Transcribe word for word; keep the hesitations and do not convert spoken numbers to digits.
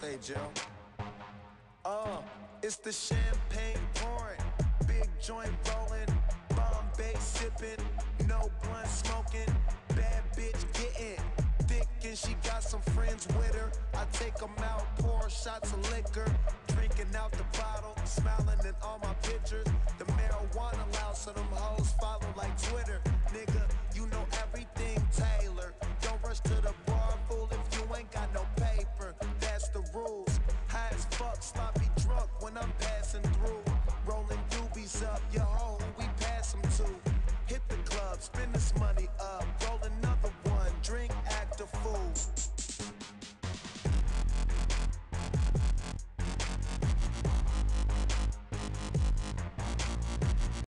say, Joe? Uh, it's the champagne pouring, big joint rolling, Bombay sipping, no blunt smoking, bad bitch getting thick and she got some friends with her. I take them out, pour shots of liquor, drinking out the bottle, smiling in all my pictures. The marijuana loud, so them hoes follow like Twitter. Nigga, you know everything, Taylor. Don't rush to the bar, fool, if you ain't got no paper. That's the rules. High as fuck, sloppy drunk when I'm passing through. Rolling doobies up, your